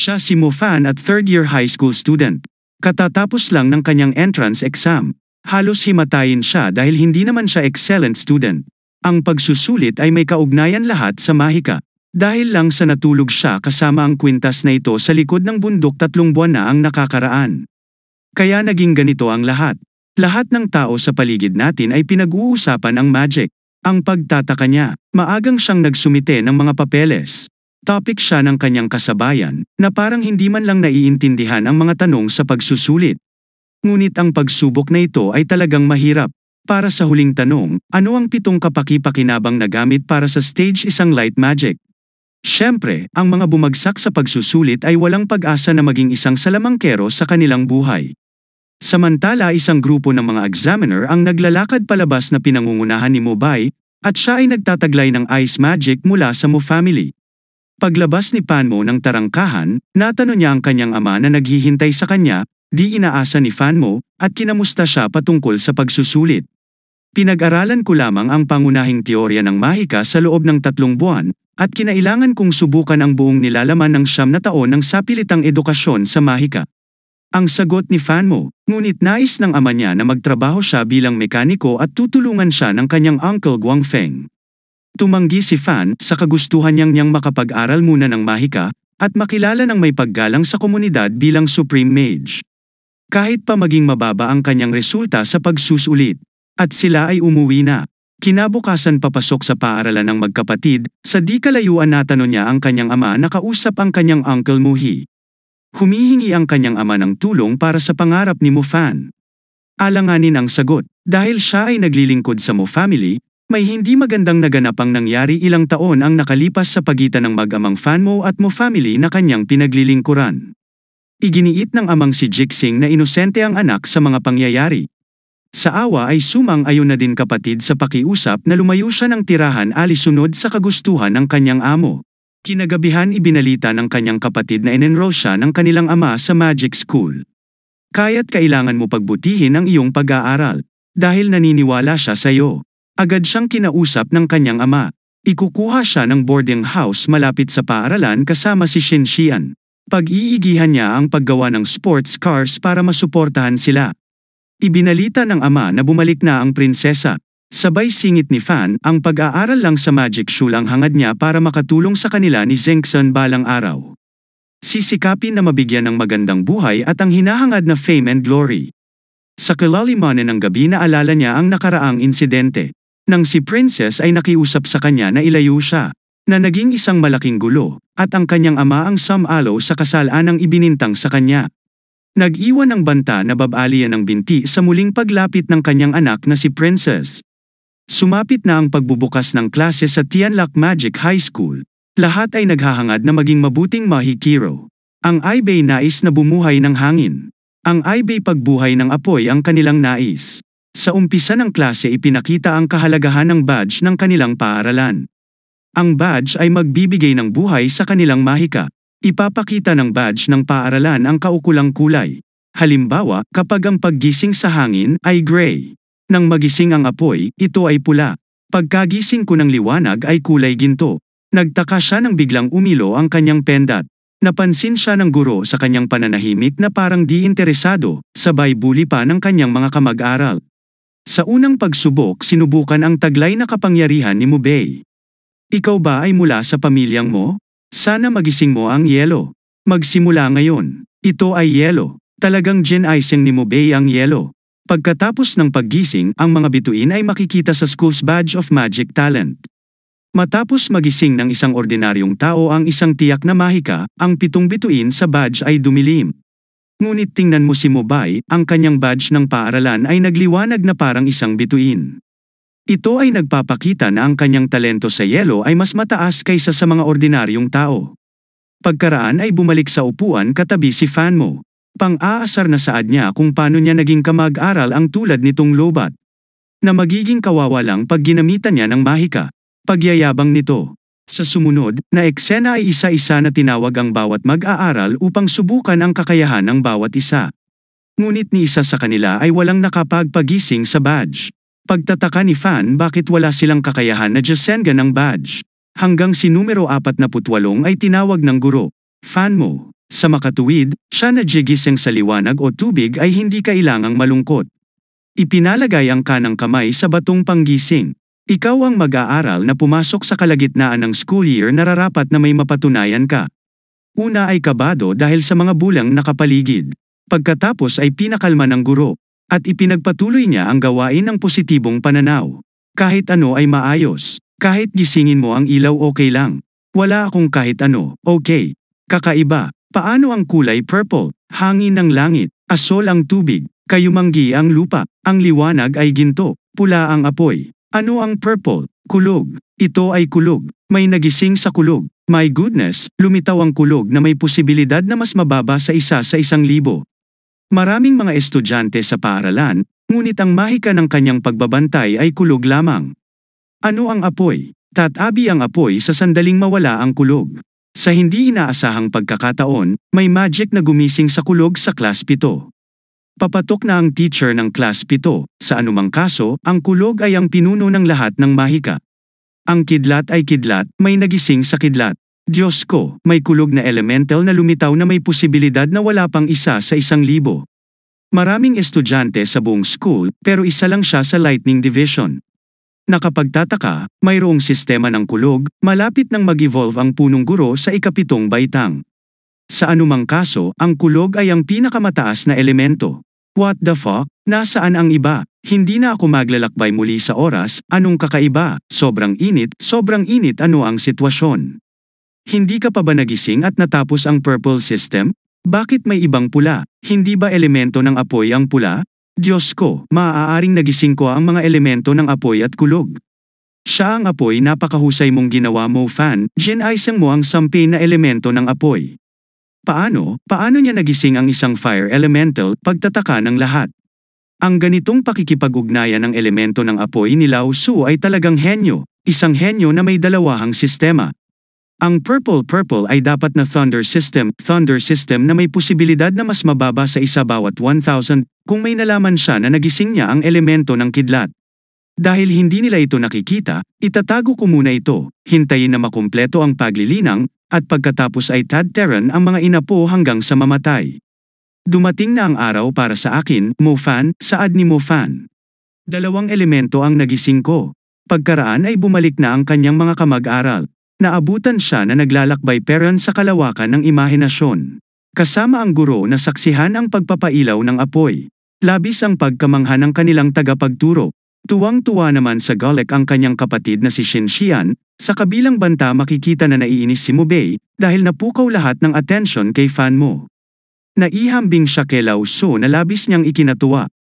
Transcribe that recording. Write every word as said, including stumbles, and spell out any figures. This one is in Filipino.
Siya si Mofan at third-year high school student. Katatapos lang ng kanyang entrance exam. Halos himatayin siya dahil hindi naman siya excellent student. Ang pagsusulit ay may kaugnayan lahat sa Mahika. Dahil lang sa natulog siya kasama ang kwintas na ito sa likod ng bundok tatlong buwan na ang nakakaraan. Kaya naging ganito ang lahat. Lahat ng tao sa paligid natin ay pinag-uusapan ang magic. Ang pagtataka niya, maagang siyang nagsumite ng mga papeles. Topic siya ng kanyang kasabayan, na parang hindi man lang naiintindihan ang mga tanong sa pagsusulit. Ngunit ang pagsubok na ito ay talagang mahirap. Para sa huling tanong, ano ang pitong kapaki-pakinabang na gamit para sa stage isang light magic? Siyempre, ang mga bumagsak sa pagsusulit ay walang pag-asa na maging isang salamangkero sa kanilang buhay. Samantala isang grupo ng mga examiner ang naglalakad palabas na pinangungunahan ni Mobay, at siya ay nagtataglay ng ice magic mula sa Mo family. Paglabas ni Fanmo ng tarangkahan, natanong niya ang kanyang ama na naghihintay sa kanya, di inaasa ni Fanmo, at kinamusta siya patungkol sa pagsusulit. Pinag-aralan ko lamang ang pangunahing teorya ng Mahika sa loob ng tatlong buwan, at kinailangan kong subukan ang buong nilalaman ng siyam na taon ng sapilitang edukasyon sa Mahika. Ang sagot ni Fanmo, ngunit nais ng ama niya na magtrabaho siya bilang mekaniko at tutulungan siya ng kanyang uncle Guangfeng. Tumanggi si Fan sa kagustuhan niyang niyang makapag-aral muna ng Mahika, at makilala ng may paggalang sa komunidad bilang Supreme Mage. Kahit pa maging mababa ang kanyang resulta sa pagsusulit. At sila ay umuwi na. Kinabukasan papasok sa paaralan ng magkapatid, sa di kalayuan natanong niya ang kanyang ama na kausap ang kanyang uncle Muhi. Humihingi ang kanyang ama ng tulong para sa pangarap ni Mo Fan. Alanganin ang sagot, dahil siya ay naglilingkod sa Mo family, may hindi magandang naganap ang nangyari ilang taon ang nakalipas sa pagitan ng mag-amang Fanmo at Mo family na kanyang pinaglilingkuran. Iginiit ng amang si Jixing na inosente ang anak sa mga pangyayari. Sa awa ay sumang-ayon na din kapatid sa pakiusap na lumayo siya ng tirahan alisunod sa kagustuhan ng kanyang amo. Kinagabihan ibinalita ng kanyang kapatid na in-enroll siya ng kanilang ama sa magic school. Kaya't kailangan mo pagbutihin ang iyong pag-aaral. Dahil naniniwala siya sa iyo. Agad siyang kinausap ng kanyang ama. Ikukuha siya ng boarding house malapit sa paaralan kasama si Shin Xian. Pag-iigihan niya ang paggawa ng sports cars para masuportahan sila. Ibinalita ng ama na bumalik na ang prinsesa. Sabay singit ni Fan, ang pag-aaral lang sa magic school ang hangad niya para makatulong sa kanila ni Zengxun balang araw. Sisikapin na mabigyan ng magandang buhay at ang hinahangad na fame and glory. Sa kalalimanan ng gabi naalala niya ang nakaraang insidente. Nang si Princess ay nakiusap sa kanya na ilayo siya, na naging isang malaking gulo, at ang kanyang ama ang sumalo sa kasalanang ibinintang sa kanya. Nag-iwan ng banta na babalian ng binti sa muling paglapit ng kanyang anak na si Princess. Sumapit na ang pagbubukas ng klase sa Tianlak Magic High School. Lahat ay naghahangad na maging mabuting mahikiro. Ang Aibei nais na bumuhay ng hangin. Ang Aibei pagbuhay ng apoy ang kanilang nais. Sa umpisa ng klase ipinakita ang kahalagahan ng badge ng kanilang paaralan. Ang badge ay magbibigay ng buhay sa kanilang Mahika. Ipapakita ng badge ng paaralan ang kaukulang kulay. Halimbawa, kapag ang paggising sa hangin ay gray. Nang magising ang apoy, ito ay pula. Pagkagising ko ng liwanag ay kulay ginto. Nagtaka siya nang biglang umilo ang kanyang pendat. Napansin siya ng guro sa kanyang pananahimik na parang di interesado, sabay bully pa ng kanyang mga kamag-aral. Sa unang pagsubok sinubukan ang taglay na kapangyarihan ni Mubei. Ikaw ba ay mula sa pamilyang mo? Sana magising mo ang yelo. Magsimula ngayon. Ito ay yelo. Talagang gin-icing ni Mubei ang yelo. Pagkatapos ng paggising, ang mga bituin ay makikita sa school's badge of magic talent. Matapos magising ng isang ordinaryong tao ang isang tiyak na Mahika, ang pitong bituin sa badge ay dumilim. Ngunit tingnan mo si Mobay, ang kanyang badge ng paaralan ay nagliwanag na parang isang bituin. Ito ay nagpapakita na ang kanyang talento sa yelo ay mas mataas kaysa sa mga ordinaryong tao. Pagkaraan ay bumalik sa upuan katabi si Fanmo. Pang-aasar na saad niya kung paano niya naging kamag-aral ang tulad nitong lobat. Na magiging kawawa lang pag ginamitan niya ng Mahika. Pagyayabang nito. Sa sumunod, na eksena ay isa-isa na tinawag ang bawat mag-aaral upang subukan ang kakayahan ng bawat isa. Ngunit ni isa sa kanila ay walang nakapagpagising sa badge. Pagtataka ni Fan bakit wala silang kakayahan na Josengan ng badge. Hanggang si numero apat na putwalong ay tinawag ng guro. Fanmo, Sa makatuwid, siya na gigising sa liwanag o tubig ay hindi kailangang malungkot. Ipinalagay ang kanang kamay sa batong panggising. Ikaw ang mag-aaral na pumasok sa kalagitnaan ng school year, nararapat na may mapatunayan ka. Una ay kabado dahil sa mga bulang nakapaligid. Pagkatapos ay pinakalma ng guro. At ipinagpatuloy niya ang gawain ng positibong pananaw. Kahit ano ay maayos. Kahit gisingin mo ang ilaw, okay lang. Wala akong kahit ano, okay. Kakaiba. Paano ang kulay purple? Hangin ng langit. Asol ang tubig. Kayumanggi ang lupa. Ang liwanag ay ginto. Pula ang apoy. Ano ang purple? Kulog. Ito ay kulog. May nagising sa kulog. My goodness, lumitaw ang kulog na may posibilidad na mas mababa sa isa sa isang libo. Maraming mga estudyante sa paaralan, ngunit ang mahika ng kanyang pagbabantay ay kulog lamang. Ano ang apoy? Tatabi ang apoy sa sandaling mawala ang kulog. Sa hindi inaasahang pagkakataon, may magic na gumising sa kulog sa class pito. Papatok na ang teacher ng class pito. Sa anumang kaso, ang kulog ay ang pinuno ng lahat ng mahika. Ang kidlat ay kidlat, may nagising sa kidlat. Diyos ko, may kulog na elemental na lumitaw na may posibilidad na wala pang isa sa isang libo. Maraming estudyante sa buong school, pero isa lang siya sa lightning division. Nakapagtataka, mayroong sistema ng kulog, malapit nang mag-evolve ang punong guro sa ikapitong baitang. Sa anumang kaso, ang kulog ay ang pinakamataas na elemento. What the fuck? Nasaan ang iba? Hindi na ako maglalakbay muli sa oras. Anong kakaiba? Sobrang init, sobrang init. Ano ang sitwasyon? Hindi ka pa ba nagising at natapos ang purple system? Bakit may ibang pula? Hindi ba elemento ng apoy ang pula? Diyos ko, maaaring nagising ko ang mga elemento ng apoy at kulog. Siya ang apoy, napakahusay mong ginawa mo, fan. Ginaisang mo ang sampi na elemento ng apoy. Paano? Paano niya nagising ang isang fire elemental? Pagtataka ng lahat. Ang ganitong pakikipag-ugnayan ng elemento ng apoy ni Lao Tzu ay talagang henyo, isang henyo na may dalawahang sistema. Ang purple-purple ay dapat na thunder system, thunder system na may posibilidad na mas mababa sa isa bawat one thousand kung may nalaman siya na nagising niya ang elemento ng kidlat. Dahil hindi nila ito nakikita, itatago ko muna ito, hintayin na makumpleto ang paglilinang, at pagkatapos ay tadteran ang mga inapo hanggang sa mamatay. Dumating na ang araw para sa akin, Mo-fan, saad ni Mo-fan. Dalawang elemento ang nagising ko. Pagkaraan ay bumalik na ang kanyang mga kamag-aral. Naabutan siya na naglalakbay peron sa kalawakan ng imahinasyon. Kasama ang guro na saksihan ang pagpapailaw ng apoy. Labis ang pagkamangha ng kanilang tagapagturo. Tuwang-tuwa naman sa Golek ang kanyang kapatid na si Shin-shian. Sa kabilang banta makikita na naiinis si Mubei dahil napukaw lahat ng atensyon kay fan mo. Naihambing siya kay Lao Tzu na labis niyang ikinatuwa.